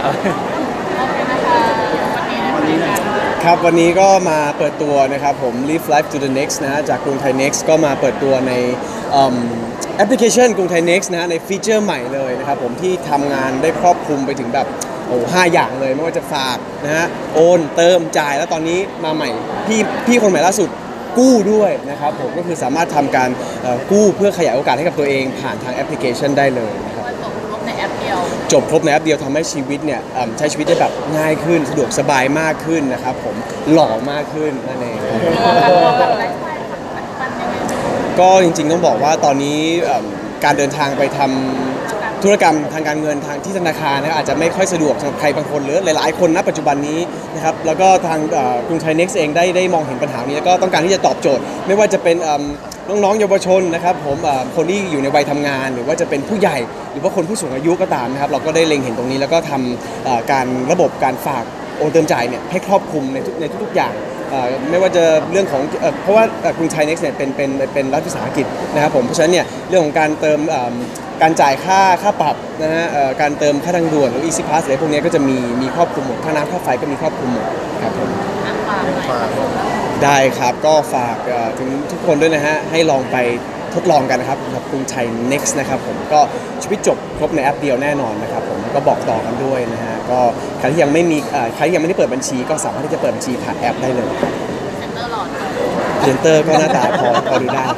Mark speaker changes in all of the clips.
Speaker 1: ครับวันนี้ก็มาเปิดตัวนะครับผม Live Life to the Next นะฮะจากกรุงไทย Next ก็มาเปิดตัวในแอปพลิเคชันกรุงไทย Next นะฮะในฟีเจอร์ใหม่เลยนะครับผมที่ทำงานได้ครอบคลุมไปถึงแบบ5 อย่างเลยไม่ว่าจะฝากนะฮะโอนเติมจ่ายแล้วตอนนี้มาใหม่พี่คนใหม่ล่าสุดกู้ด้วยนะครับผมก็คือสามารถทำการกู้เพื่อขยายโอกาสให้กับตัวเองผ่านทางแอปพลิเคชันได้เลยนะครับจบครบในแอปเดียวทำให้ชีวิตเนี่ยใช้ชีวิตได้แบบง่ายขึ้นสะดวกสบายมากขึ้นนะครับผมหล่อมากขึ้นนั่นเองก็จริงๆต้องบอกว่าตอนนี้การเดินทางไปทำธุรกรรมทางการเงินทางที่ธนาคารอาจจะไม่ค่อยสะดวกสำหรับใครบางคนหรือหลายๆคนณปัจจุบันนี้นะครับแล้วก็ทางกรุงไทย Next เองได้มองเห็นปัญหานี้แล้วก็ต้องการที่จะตอบโจทย์ไม่ว่าจะเป็นน้องๆเยาวชนนะครับผมคนที่อยู่ในวัยทำงานหรือว่าจะเป็นผู้ใหญ่หรือว่าคนผู้สูงอายุก็ตามนะครับเราก็ได้เล็งเห็นตรงนี้แล้วก็ทำการระบบการฝากโอนเติมจ่ายเนี่ยให้ครอบคลุมในทุกๆอย่างไม่ว่าจะเรื่องของเพราะว่ากรุงไทย Next เนี่ยเป็นรัฐวิสาหกิจนะครับผมเพราะฉะนั้นเนี่ยเรื่องของการเติมการจ่ายค่าปรับนะฮะการเติมค่าทางด่วนหรือ Easy Pass อะไรพวกนี้ก็จะมีครอบคลุมหมดค่าน้ำค่าไฟก็มีครอบคลุมหมดครับผมได้ครับก็ฝากถึงทุกคนด้วยนะฮะให้ลองไปทดลองกันนะครับกับกรุงไทย Next นะครับผมก็ชีวิตจบครบในแอปเดียวแน่นอนนะครับผมก็บอกต่อกันด้วยนะฮะก็ใครที่ยังไม่มีใครที่ยังไม่ได้เปิดบัญชีก็สามารถที่จะเปิดบัญชีผ่านแอปได้เลยเซนเตอร์ก็หน้าตาพอดูได้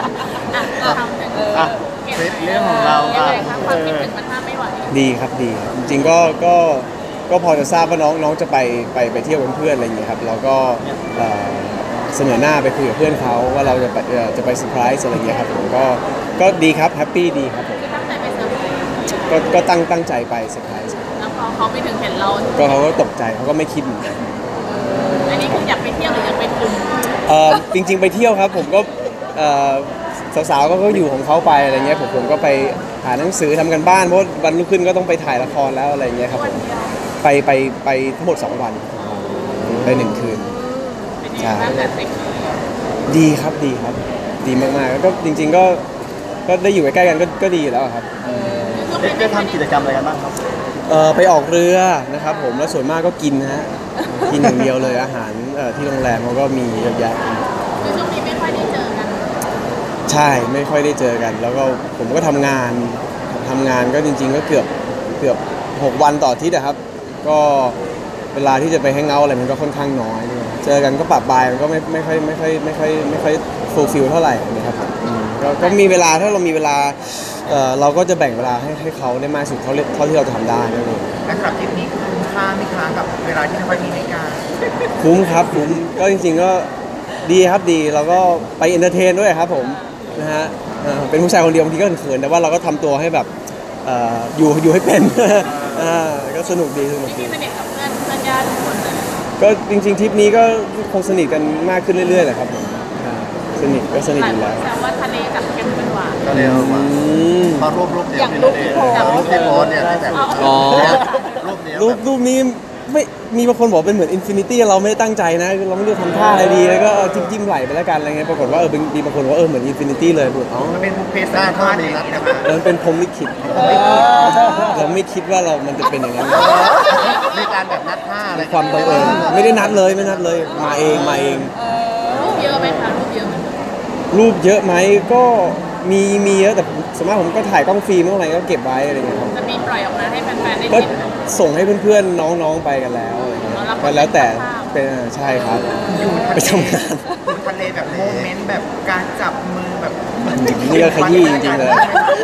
Speaker 2: เรื่องของเรา
Speaker 3: ความคิดถึงมันห้ามไม่ไหว
Speaker 1: ดีครับดีจริงๆก็พอจะทราบว่าน้องจะไปเที่ยวกับเพื่อนอะไรอย่างเงี้ยครับเราก็เสนอหน้าไปคุยกับเพื่อนเขาว่าเราจะไปเซอร์ไพรส์อะไรอย่างเงี้ยครับผมก็ดีครับแฮปปี้ดีครับผม
Speaker 3: ตั้งใจไปเซอร์ไพรส์
Speaker 1: ก็ตั้งใจไปเซอร์ไพรส์
Speaker 3: แล้วพอเขาไปถึงเห็นเรา
Speaker 1: ก็เขาก็ตกใจเขาก็ไม่คิดเหมือนกัน
Speaker 3: อันนี้คืออยากไปเที่ยวหรืออยากไปคุ
Speaker 1: จ
Speaker 3: ม
Speaker 1: ริงๆไปเที่ยวครับผมก็สาวๆก็อยู่ของเขาไปอะไรเงี้ยผมก็ไปหาหนังสือทำกันบ้านเพราะวันรุ่งขึ้นก็ต้องไปถ่ายละครแล้วอะไรเงี้ยครับผมไปทั้งหมด2 วันไป1 คืนใช่ดีครับดีมากๆแล้วก็จริงๆก็ได้อยู่ใกล้ๆกันก็ดีอยู่แล้วครับ
Speaker 2: ได้ทำกิจกรรมอะไรกันบ้างครับ
Speaker 1: ไปออกเรือนะครับผมแล้วส่วนมากก็กินนะฮะกินอย่างเดียวเลยอาหารที่โรงแรมเขาก็มีเยอะแยะ
Speaker 3: คือช่วงนี้ไม่ค่อยได้เจอกัน
Speaker 1: ใช่ไม่ค่อยได้เจอกันแล้วก็ผมก็ทำงานก็จริงๆก็เกือบ6 วันต่ออาทิตย์นะครับก็เวลาที่จะไปแฮงเอาท์อะไรมันก็ค่อนข้างน้อยเจอกันก็ปรับบายมันก็ไม่ค่อยฟูลฟิลเท่าไหร่นะครับก็มีเวลาถ้าเรามีเวลาเราก็จะแบ่งเวลาให้เขาได้มากสุดเท่าที่เราจะทำได้นั่นเอง
Speaker 2: และสำหรับทริปนี้คุ้มค่าไหมคะกับเวลาที่ไม่ค่อยมีในการ
Speaker 1: คุ้มครับคุ้มก็จริงๆก็ดีครับดีเราก็ไปเอนเตอร์เทนด้วยครับผมนะฮะเป็นผู้ชายคนเดียวบางทีก็เขินแต่ว่าเราก็ทำตัวให้แบบอยู่ให้เป็นก็สนุกดี
Speaker 3: สนิทกับเพื่อนญาติทุกคนเลย
Speaker 1: ก็จริงๆทริปนี้ก็คงสนิทกันมากขึ้นเรื่อยๆแหละครับผมสนิทอยู่แล้ว
Speaker 3: แต่ว่าทะเลกับเข้มเป็นหวาน
Speaker 2: ทะเลหวานพอรูปเดียวรูปที่โพสเนี่ยที่แบบ
Speaker 1: รูปนี้ไม่มีบางคนบอกเป็นเหมือนอินฟินิตี้เราไม่ได้ตั้งใจนะเราไม่รู้ทำท่าอะไรดีแล้วก็จิ้มไหลไปแล้วกันอะไรเงี้ยปรากฏว่ามีบางคนว่าเหมือนอินฟินิตี้เลยอ๋อ
Speaker 2: มันเป็นเพซ่าท่านี้
Speaker 1: มันเป็นพรหมลิขิตเราไม่คิดว่ามันจะเป็นอย่างนั้น
Speaker 2: ในการแบบนัดท่าอะไร
Speaker 1: ความบังเอิญไม่ได้นัดเลยมาเอง
Speaker 3: รูปเยอะไหมคะ
Speaker 1: รูปเยอะไหมก็มีเยอะแต่ส่วนมากผมก็ถ่ายกล้องฟิล์มเมื่อไหร่ก็เก็บไว้อะไรอย่างเงี้ยครับ
Speaker 3: จะมีปล่อยออกมาให้แฟนๆได้
Speaker 1: เห็นส่งให้เพื่อนๆน้องๆไปกันแล้วอะไรเงี้ยก็แล้วแต่เป็นใช่ครับไปทำงาน
Speaker 2: ทะเลแบบโมเมนต์แบบการจับมือแบบ
Speaker 1: นี่ก็ขยี้จริงๆเลย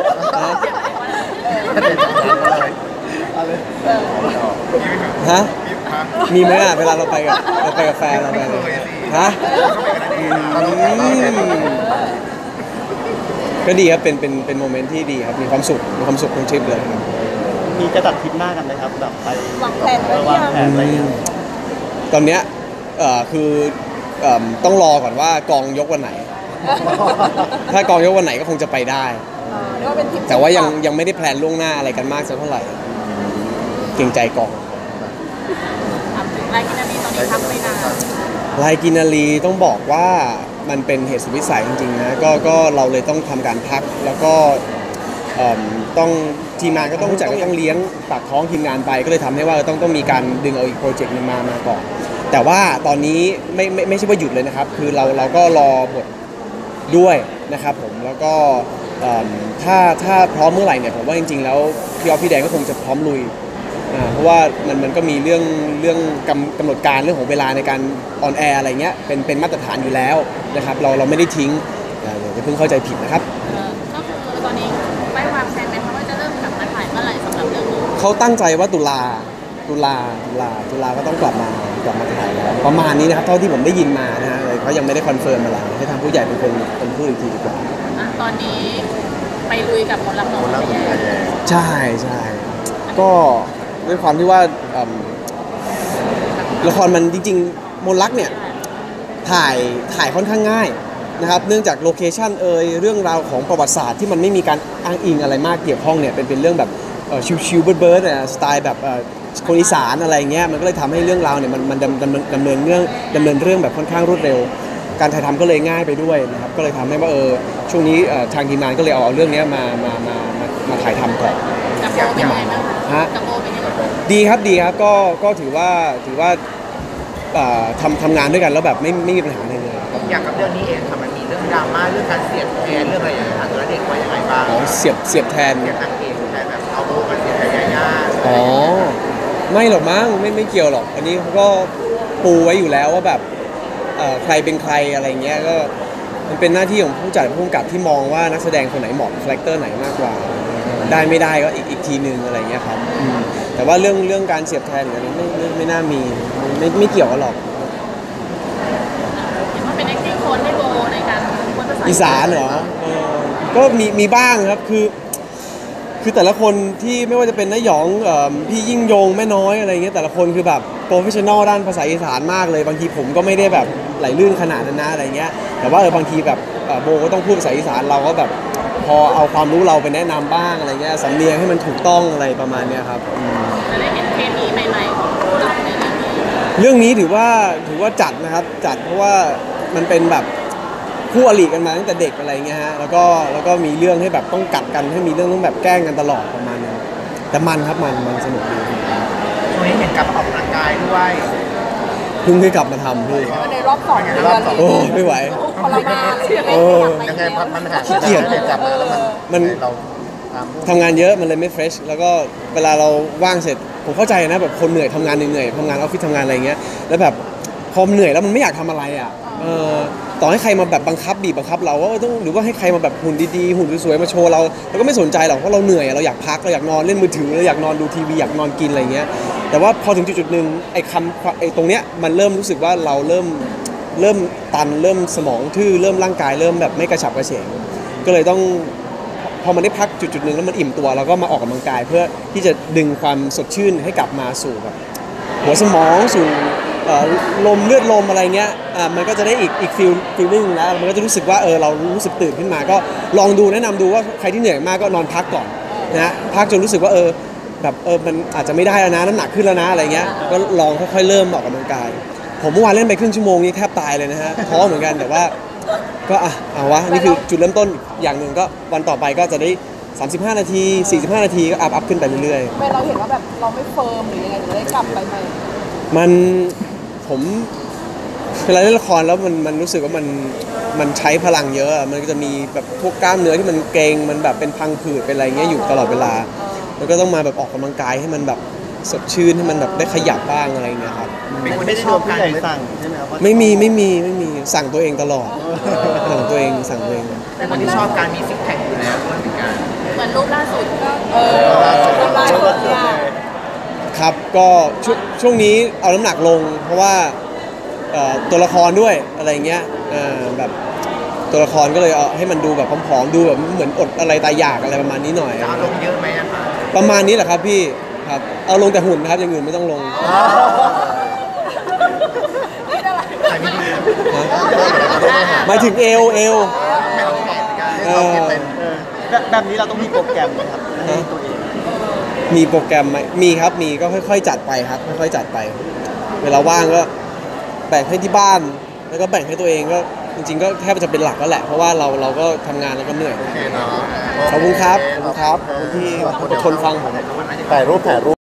Speaker 1: ฮะมีไหมเวลาเราไปกับแฟนเราไปเลยฮะก็ดีครับเป็นโมเมนต์ที่ดีครับมีความสุขทั้งทริปเลย
Speaker 2: มีจะตัดทริปหน้ากันไหมครับแบบไป
Speaker 3: วางแผนอะไร
Speaker 1: ตอนเนี้ยคือต้องรอก่อนว่ากองยกวันไหนถ้ากองยกวันไหนก็คงจะไปได้แต่ว่ายังไม่ได้แพลนล่วงหน้าอะไรกันมากสักเท่าไหร่เกรงใจกอง
Speaker 3: รายกินาลีตอนนี้ทำไม่นาน
Speaker 1: รายกินาลีต้องบอกว่ามันเป็นเหตุสุดวิสัยจริงๆนะก็เราเลยต้องทำการพักแล้วก็ต้องทีมงานก็ต้องรู้จักก็ต้องเลี้ยงปากท้องทีมงานไปก็เลยทำให้ว่าต้องมีการดึงเอาอีกโปรเจกต์นึงมาก่อนแต่ว่าตอนนี้ไม่ใช่ว่าหยุดเลยนะครับคือเราก็รอบทด้วยนะครับผมแล้วก็ถ้าพร้อมเมื่อไหร่เนี่ยผมว่าจริงๆแล้วพี่ออฟพี่แดงก็คงจะพร้อมลุยเพราะว่ามันก็มีเรื่องกำหนดการเรื่องของเวลาในการออนแอร์อะไรเงี้ยเป็นมาตรฐานอยู่แล้วนะครับเราไม่ได้ทิ้งอย่าเพิ่งเข้าใจผิดนะครับ
Speaker 3: ก็คือตอนนี้ไม่วางแผนไหมคะว่าจะเริ่มกลับมาถ่ายเมื่อไหร่สำหรับเรื่องนี้
Speaker 1: เขาตั้งใจว่าตุลาก็ต้องกลับมาถ่ายแล้วประมาณนี้นะครับเท่าที่ผมได้ยินมานะฮะเขายังไม่ได้คอนเฟิร์มอะไรให้ทางผู้ใหญ่เป็นคนพูดอีกทีดีกว่า
Speaker 3: ตอนนี้ไปลุยกับมนต์รักน้องไปแย่
Speaker 1: ใช่ก็ด้วยความที่ว่าละครมันจริงๆมนต์รักเนี่ยถ่ายค่อนข้างง่ายนะครับเนื่องจากโลเคชั่นเรื่องราวของประวัติศาสตร์ที่มันไม่มีการอ้างอิงอะไรมากเกี่ยวข้องเนี่ยเป็นเรื่องแบบชิวๆเบิร์ดๆสไตล์แบบคนอีสานอะไรเงี้ยมันก็เลยทำให้เรื่องราวเนี่ยมันดำเนินเรื่องแบบค่อนข้างรวดเร็วการถ่ายทำก็เลยง่ายไปด้วยนะครับก็เลยทำให้ว่าช่วงนี้ทางทีมงานก็เลยเอาเรื่องนี้มาถ่ายทำก่อน
Speaker 3: กับโบเป็นยังไงบ้างคะกับโบเป็นยังไง
Speaker 1: ดีครับก็ถือว่าทำงานด้วยกันแล้วแบบไม่มีปัญหาอะไรเลย
Speaker 2: อย่างกับเรื่องนี้เองค่ะมันมีเรื่องดราม่าเรื่องการเสียบแทนเรื่องอะไรอย่างเงี้ยตัวเด็กว่ายังไงบ้าง
Speaker 1: เสียบแทน
Speaker 2: เสียบทางเองแทนแบบเอาโบมาเสียบแทนย่า
Speaker 1: ไม่หรอกมั้งไม่เกี่ยวหรอกอันนี้เขาก็ปูไว้อยู่แล้วว่าแบบใครเป็นใครอะไรเงี้ยก็มันเป็นหน้าที่ของผู้จัดผู้กำกับที่มองว่านักแสดงคนไหนเหมาะคาแรคเตอร์ไหนมากกว่าได้ไม่ได้ก็อีกทีนึงอะไรเงี้ยครับแต่ว่าเรื่องการเสียบแทนอะไรไม่น่ามีไม่เกี่ยวกันหรอก
Speaker 3: เห็นว่าเป็น acting coach ให้โบในการพูดภาษา
Speaker 1: อีสานเหรอก็มีบ้างครับคือแต่ละคนที่ไม่ว่าจะเป็นน้าหยองพี่ยิ่งยงแม่น้อยอะไรเงี้ยแต่ละคนคือแบบโปรเฟชชั่นอลด้านภาษาอีสานมากเลยบางทีผมก็ไม่ได้แบบไหลลื่นขนาดนั้นนะอะไรเงี้ยแต่ว่าบางทีแบบโบก็ต้องพูดภาษาอีสานเราก็แบบพอเอาความรู้เราไปแนะนำบ้างอะไรเงี้ยสำเนียงให้มันถูกต้องอะไรประมาณเนี้ยครับ
Speaker 3: จะได้เห็นเคมีใหม่ๆของเราใน
Speaker 1: เรื่องนี้ถือว่าจัดนะครับจัดเพราะว่ามันเป็นแบบคู่อริกันมาตั้งแต่เด็กอะไรเงี้ยฮะแล้วก็มีเรื่องให้แบบต้องกัดกันให้มีเรื่องต้องแบบแกล้งกันตลอดประมาณนึงแต่มันครับมันสนุกดี
Speaker 2: ช่วงนี้เห็นกลับมาออกกำลังกายด้วย
Speaker 1: เพิ่งกลับมาทำพี่
Speaker 3: ในรอบ2 เดือน
Speaker 1: โอ้ไม่ไหว
Speaker 3: ทรมาน
Speaker 2: ยังไงมันหาขี้เกียจกลับมาแล้วมันเรา
Speaker 1: ทำงานเยอะมันเลยไม่เฟรชแล้วก็เวลาเราว่างเสร็จผมเข้าใจนะแบบคนเหนื่อยทำงานเหนื่อยทำงานออฟฟิศทำงานอะไรเงี้ยแล้วแบบพอเหนื่อยแล้วมันไม่อยากทำอะไรอ่ะต่อให้ใครมาแบบบังคับเราว่าต้องหรือว่าให้ใครมาแบบหุ่นดีๆหุ่นสวยๆมาโชว์เราก็ไม่สนใจหรอกเพราะเราเหนื่อยเราอยากพักเราอยากนอนเล่นมือถือเราอยากนอนดูทีวีอยากนอนกินอะไรเงี้ยแต่ว่าพอถึงจุดๆนึงไอ้ตรงเนี้ยมันเริ่มรู้สึกว่าเราเริ่มตันเริ่มสมองทื่อเริ่มร่างกายเริ่มแบบไม่กระฉับกระเฉงก็เลยต้องพอมันได้พักจุดๆนึงแล้วมันอิ่มตัวเราก็มาออกกำลังกายเพื่อที่จะดึงความสดชื่นให้กลับมาสู่แบบหัวสมองสู่เลือดลมอะไรเงี้ยมันก็จะได้อีกฟีลลิ่งแล้วมันก็จะรู้สึกว่าเรารู้สึกตื่นขึ้นมาก็ลองดูแนะนำดูว่าใครที่เหนื่อยมากก็นอนพักก่อนนะพักจนรู้สึกว่าแบบมันอาจจะไม่ได้แล้วนะน้ำหนักขึ้นแล้วนะอะไรเงี้ยก็ลองค่อยๆเริ่มออกกำลังกายผมเมื่อวานเล่นไปครึ่งชั่วโมงนี้แทบตายเลยนะฮะท้อเหมือนกันแต่ว่าก็เอาวะนี่คือจุดเริ่มต้นอย่างหนึ่งก็วันต่อไปก็จะได้35 นาที45 นาทีก็อัพขึ้นไปเรื่อย
Speaker 3: ๆเราเห็นว่าแบบเราไม่เฟิร์มหรือยังไงหรือได้กลับไปไหม
Speaker 1: ผมเวลาเล่นละครแล้วมันรู้สึกว่ามันใช้พลังเยอะมันก็จะมีแบบพวกกล้ามเนื้อที่มันเกร็งมันแบบเป็นพังผืดเป็นอะไรเงี้ยอยู่ตลอดเวลาแล้วก็ต้องมาแบบออกกำลังกายให้มันแบบสดชื่นให้มันแบบได้ขยับบ้างอะไรเงี้ยครับ
Speaker 2: เป็นคนที่ชอบการสั่งใช่ไหมครับ
Speaker 1: ไม่มีสั่งตัวเองตลอดสั่งตัวเอง
Speaker 2: เป็นคนที่ชอบการมีซิกแพคอยู่แล้วด้วยเหมือนกัน
Speaker 3: เหมือนรูปล่าสุดก็
Speaker 2: รูปล่าสุด
Speaker 1: ครับก็ช่วงนี้เอาน้ำหนักลงเพราะว่าตัวละครด้วยอะไรเงี้ยแบบตัวละครก็เลยเอาให้มันดูแบบผอมๆดูแบบเหมือนอดอะไรตายอยากอะไรประมาณนี้หน่อย
Speaker 2: เอาลงเยอะไหมคะ
Speaker 1: ประมาณนี้แหละครับพี่ครับเอาลงแต่หุ่นครับอย่างอื่นไม่ต้องลงหมายถึงเอว
Speaker 2: แบบนี้เราต้องมีโปรแกรมไหมครับให้ตัวเอง
Speaker 1: มีโปรแกรมไหมมีครับมีก็ค่อยๆจัดไปครับค่อยๆจัดไปเวลาว่างก็แบ่งให้ที่บ้านแล้วก็แบ่งให้ตัวเองก็จริงๆก็แทบจะเป็นหลักแล้วแหละเพราะว่าเราก็ทำงานแล้วก็เหนื่อย
Speaker 4: โอเคเนาะ
Speaker 1: ขอบคุณครับขอบคุณครับขอบคุณที่อดทนฟังผม
Speaker 4: ถ่ายรูป